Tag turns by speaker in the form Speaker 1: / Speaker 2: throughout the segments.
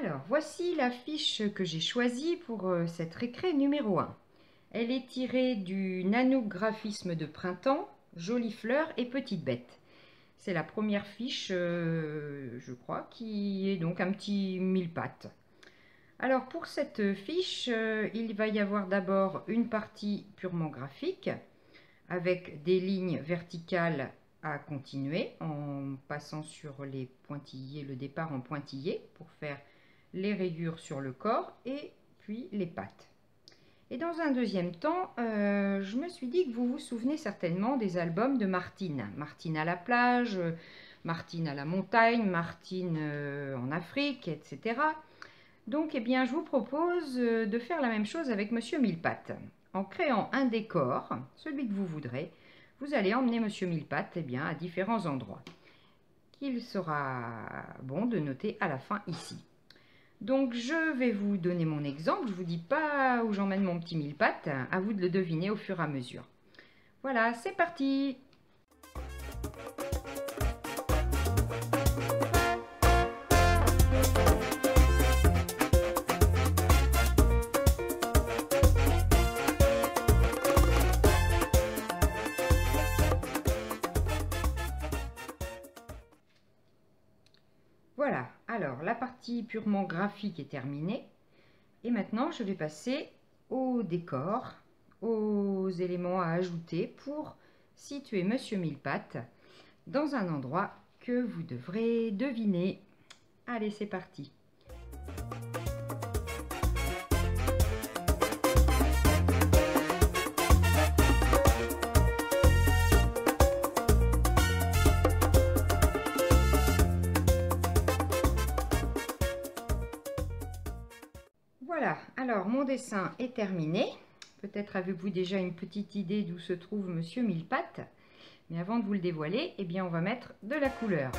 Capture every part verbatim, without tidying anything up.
Speaker 1: Alors, voici la fiche que j'ai choisie pour euh, cette récré numéro un. Elle est tirée du nanographisme de printemps, Jolies fleurs et petites bêtes. C'est la première fiche, euh, je crois, qui est donc un petit mille pattes. Alors, pour cette fiche, euh, il va y avoir d'abord une partie purement graphique, avec des lignes verticales à continuer, en passant sur les pointillés, le départ en pointillé, pour faire les rayures sur le corps et puis les pattes. Et dans un deuxième temps, euh, je me suis dit que vous vous souvenez certainement des albums de Martine. Martine à la plage, Martine à la montagne, Martine euh, en Afrique, et cetera. Donc, eh bien, je vous propose de faire la même chose avec Monsieur Millepattes. En créant un décor, celui que vous voudrez, vous allez emmener Monsieur Millepattes eh bien, à différents endroits, qu'il sera bon de noter à la fin ici. Donc, je vais vous donner mon exemple. Je ne vous dis pas où j'emmène mon petit Millepattes. À vous de le deviner au fur et à mesure. Voilà, c'est parti! Voilà, alors la partie purement graphique est terminée. Et maintenant, je vais passer au décor, aux éléments à ajouter pour situer Monsieur Millepattes dans un endroit que vous devrez deviner. Allez, c'est parti! Voilà, alors mon dessin est terminé. Peut-être avez-vous déjà une petite idée d'où se trouve Monsieur Millepattes. Mais avant de vous le dévoiler, eh bien on va mettre de la couleur.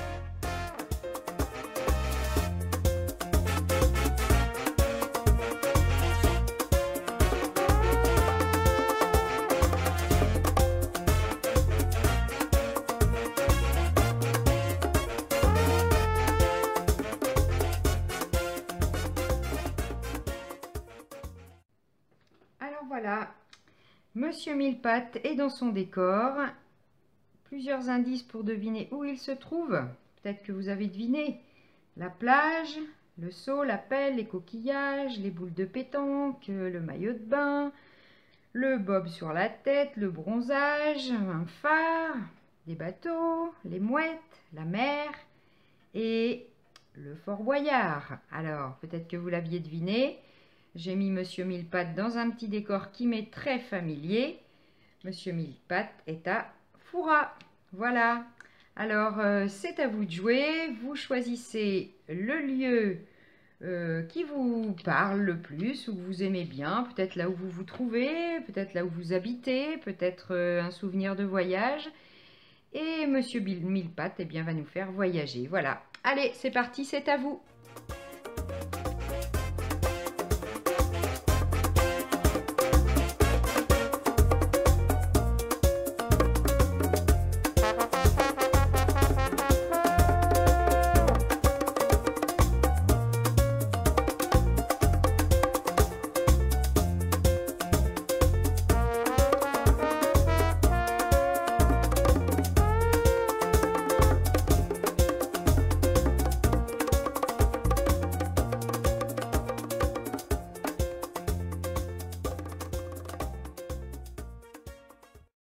Speaker 1: Alors voilà, Monsieur Millepattes est dans son décor. Plusieurs indices pour deviner où il se trouve. Peut-être que vous avez deviné. La plage, le seau, la pelle, les coquillages, les boules de pétanque, le maillot de bain, le bob sur la tête, le bronzage, un phare, des bateaux, les mouettes, la mer et le Fort Boyard. Alors, peut-être que vous l'aviez deviné. J'ai mis Monsieur Millepattes dans un petit décor qui m'est très familier. Monsieur Millepattes est à Fouras. Voilà. Alors, euh, c'est à vous de jouer. Vous choisissez le lieu euh, qui vous parle le plus, ou que vous aimez bien. Peut-être là où vous vous trouvez, peut-être là où vous habitez, peut-être euh, un souvenir de voyage. Et Monsieur Millepattes eh bien, va nous faire voyager. Voilà. Allez, c'est parti, c'est à vous.